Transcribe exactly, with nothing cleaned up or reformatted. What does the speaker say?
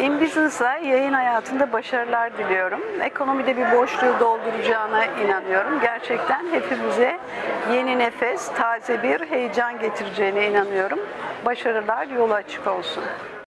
InBusiness'a yayın hayatında başarılar diliyorum. Ekonomide bir boşluğu dolduracağına inanıyorum. Gerçekten hepimize yeni nefes, taze bir heyecan getireceğine inanıyorum. Başarılar, yolu açık olsun.